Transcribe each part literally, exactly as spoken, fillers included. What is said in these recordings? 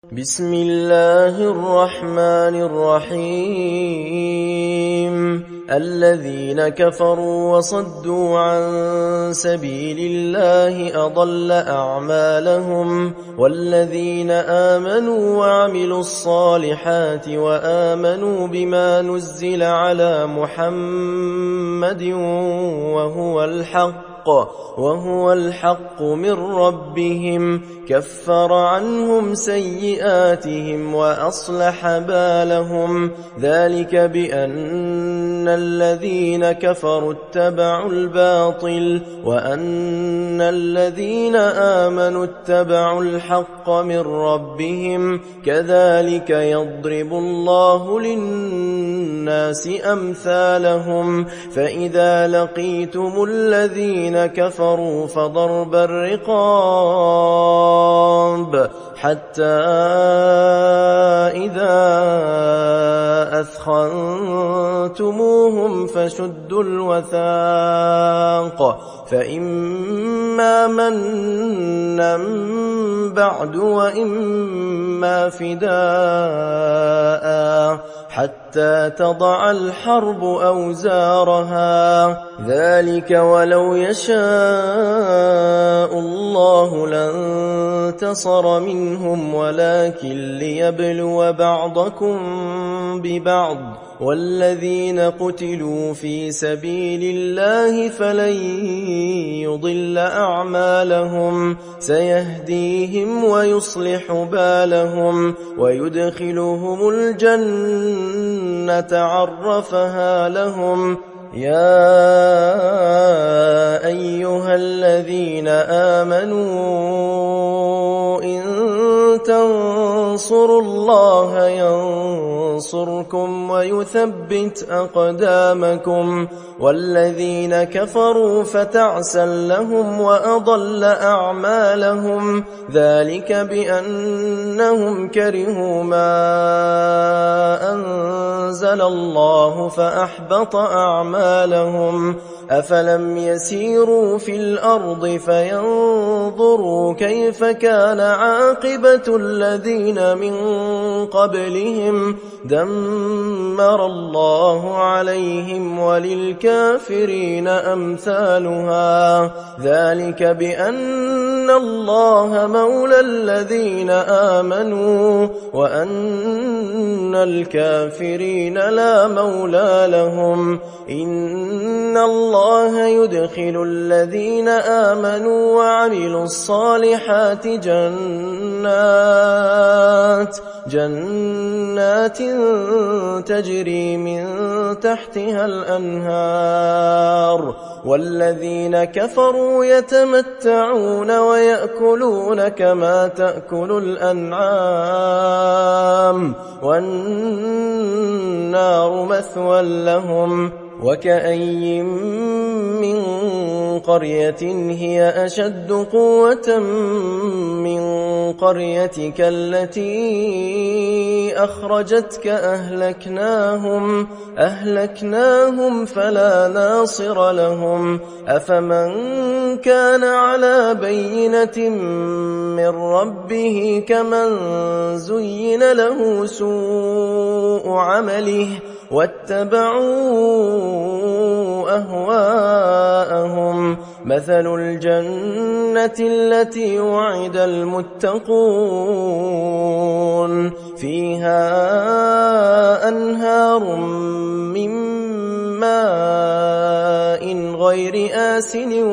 بسم الله الرحمن الرحيم الذين كفروا وصدوا عن سبيل الله أضل أعمالهم والذين آمنوا وعملوا الصالحات وآمنوا بما نزل على محمد وهو الحق وهو الحق من ربهم كفر عنهم سيئاتهم وأصلح بالهم ذلك بأن الذين كفروا اتبعوا الباطل وأن الذين آمنوا اتبعوا الحق من ربهم كذلك يضرب الله للناس أمثالهم فإذا لقيتم الذين كفروا فضرب الرقاب حتى إذا أثخنتموهم فشدوا الوثاق فإما منا بعد وإما فداء حتى تضع الحرب أوزارها ذلك ولو يشاء الله لانتصر منهم ولكن ليبلو بعضكم ببعض والذين قتلوا في سبيل الله فلن يضل أعمالهم سيهديهم ويصلح بالهم ويدخلهم الجنة عرفها لهم يا أيها الذين آمنوا إن تنصروا الله ينصركم ويثبت أقدامكم والذين كفروا فتعسا لهم وأضل أعمالهم ذلك بأنهم كرهوا ما أنزل الله فأحبط أعمالهم أفلم يسيروا في الأرض فينظروا كيف كان عاقبة الذين من قبلهم دمر الله عليهم وللكافرين أمثالها ذلك بأن الله مولى الذين آمنوا وأن الكافرين لا مولى لهم إن الله يدخل الذين آمنوا وعملوا الصالحات جنات جنات تجري من تحتها الأنهار والذين كفروا يتمتعون ويأكلون كما تأكل الأنعام والنار مثوى لهم وكأي من قرية هي أشد قوة من قريتك التي أخرجتك أهلكناهم أهلكناهم فلا ناصر لهم أفمن كان على بينة من ربه كمن زين له سوء عمله واتبعوا أهواءهم مثل الجنة التي وعد المتقون فيها أنهار من ماء غير آسن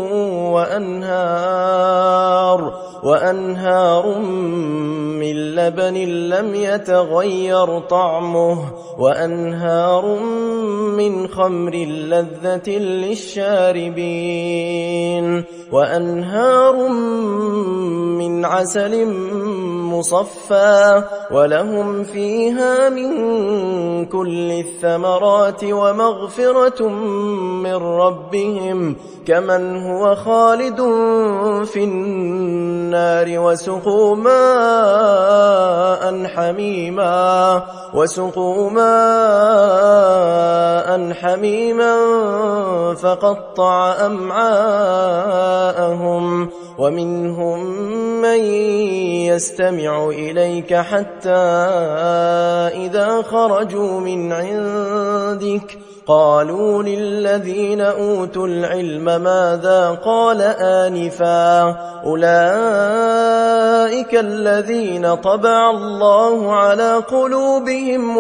وأنهار وأنهار من لبن لم يتغير طعمه وأنهار من خمر لذة للشاربين وأنهار من عسل مصفى ولهم فيها من كل الثمرات ومغفرة من ربهم كمن هو خالد في النار وسقوا ماء حميما وسقوا ماء حميما فقطع أمعاءهم ومنهم من يستمع إليك حتى إذا خرجوا من عندك قالوا للذين أوتوا العلم ماذا قال آنفا أولئك الذين طبع الله على قلوبهم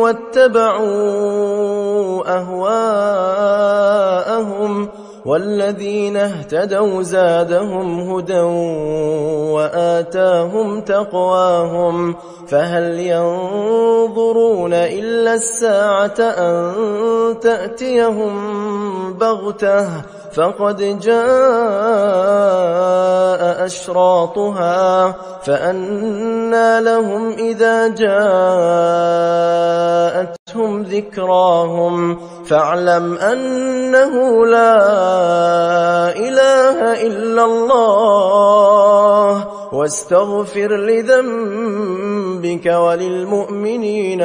واتبعوا أهواءهم والذين اهتدوا زادهم هدى وآتاهم تقواهم فهل ينظرون إلا الساعة أن تأتيهم بغتة فقد جاء أشراطها فأنى لهم إذا جاءتهم ذكراهم فاعلم أنه لا إله إلا الله واستغفر لذنبك وللمؤمنين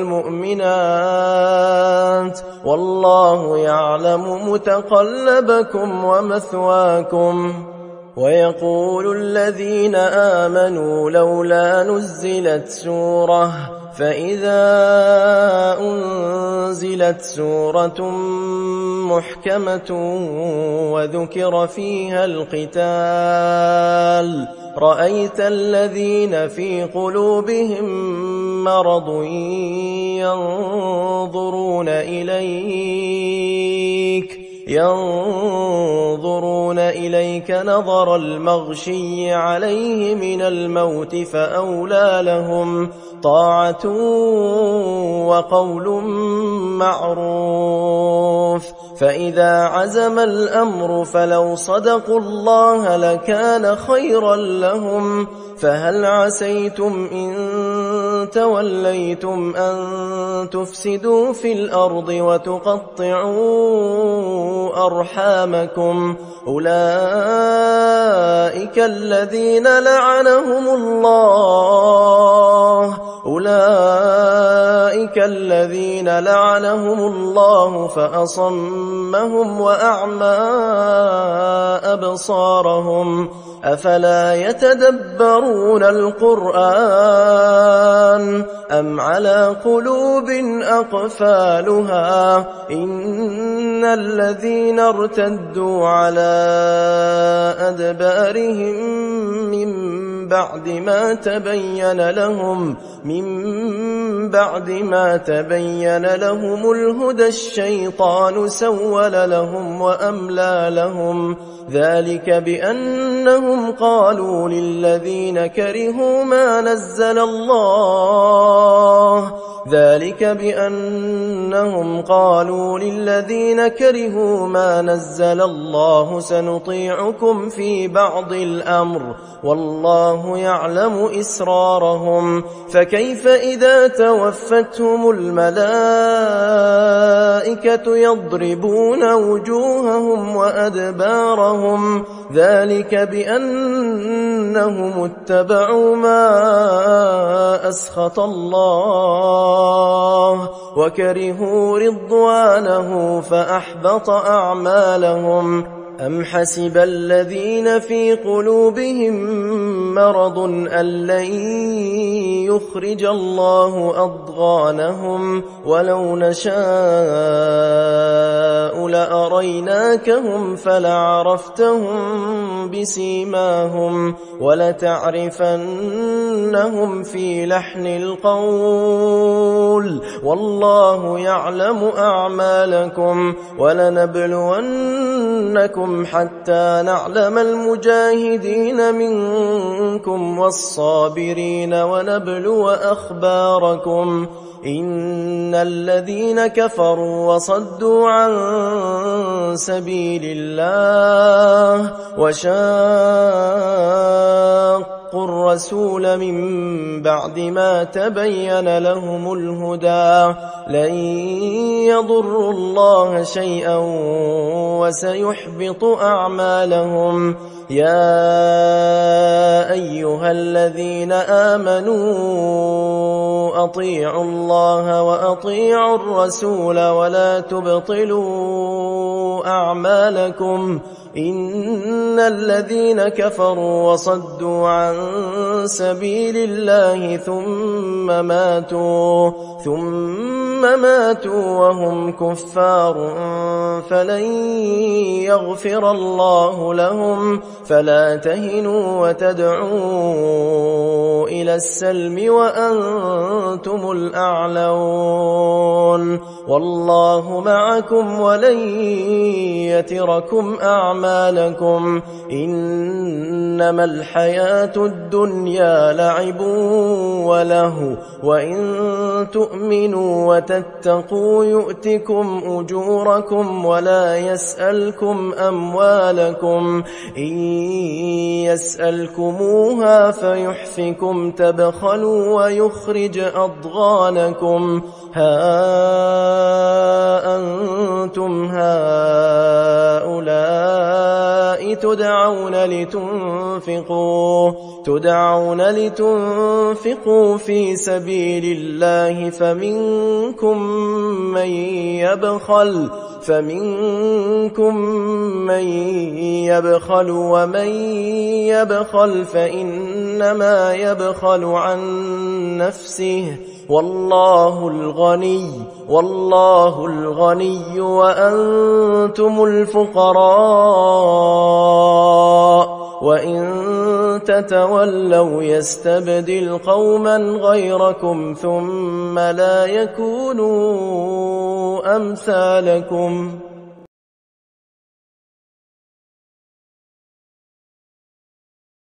والمؤمنات والله يعلم متقلبكم ومثواكم. ويقول الذين آمنوا لولا نزلت سورة فإذا أنزلت سورة محكمة وذكر فيها القتال رأيت الذين في قلوبهم مرض ينظرون إليك ينظرون إليك نظر المغشي عليه من الموت فأولى لهم طاعة وقول معروف فإذا عزم الأمر فلو صدقوا الله لكان خيرا لهم فهل عسيتم إن توليتم أن تفسدوا في الأرض وتقطعوا أرحامكم أولئك الذين لعنهم الله أولئك الذين لعنهم الله فأصمهم وأعمى أبصارهم أفلا يتدبرون القرآن أم على قلوب أقفالها إن الذين ارتدوا على أدبارهم من بعد ما تبين لهم من بعد ما تبين لهم الهدى الشيطان سول لهم وأملى لهم ذلك بأنهم قالوا للذين كرهوا ما نزل الله ذلك بأنهم قالوا للذين كرهوا ما نزل الله سنطيعكم في بعض الأمر والله يعلم إسرارهم فكيف إذا توفتهم الملائكة يضربون وجوههم وأدبارهم ذلك بأنهم اتبعوا ما أسخط الله وكرهوا رضوانه فأحبط أعمالهم أم حسب الذين في قلوبهم مرض أن لن يخرج الله أضغانهم ولو نشاء لأريناكهم فلعرفتهم بسيماهم ولتعرفنهم في لحن القول والله يعلم أعمالكم ولنبلونكم حتى نعلم المجاهدين منكم والصابرين ونبلو أخباركم إن الذين كفروا وصدوا عن سبيل الله وشاقوا الرسول من بعد ما تبين لهم الهدى لن يضروا الله شيئا وسيحبط أعمالهم يا أيها الذين آمنوا أطيعوا الله وأطيعوا الرسول ولا تبطلوا أعمالكم إن الذين كفروا وصدوا عن سبيل الله ثم ماتوا ثم ماتوا وهم كفار فلن يغفر الله لهم فلا تهنوا وتدعوا إلى السلم وأنتم الأعلون والله معكم ولن يتركم أعمالكم إنما الحياة الدنيا لعب وله وإن تؤمنوا وتتقوا يؤتكم أجوركم ولا يسألكم أموالكم إن يسألكموها فيحفكم تبخلوا ويخرج أضغانكم ها أنتم هؤلاء تدعون لتنفقوا تدعون لتنفقوا في سبيل الله فمنكم من يبخل فمنكم من يبخل ومن يبخل فإنما يبخل عن نفسه والله الغني والله الغني وأنتم الفقراء وإن تتولوا يستبدل قوما غيركم ثم لا يكونوا أمثالكم